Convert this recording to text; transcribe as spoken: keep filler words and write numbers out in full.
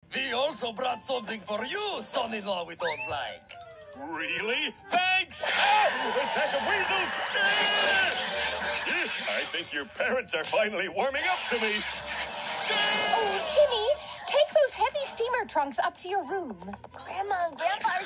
We also brought something for you, son-in-law we don't like. Really? Thanks! Oh, a sack of weasels! I think your parents are finally warming up to me. Oh, Timmy, take those heavy steamer trunks up to your room. Grandma and Grandpa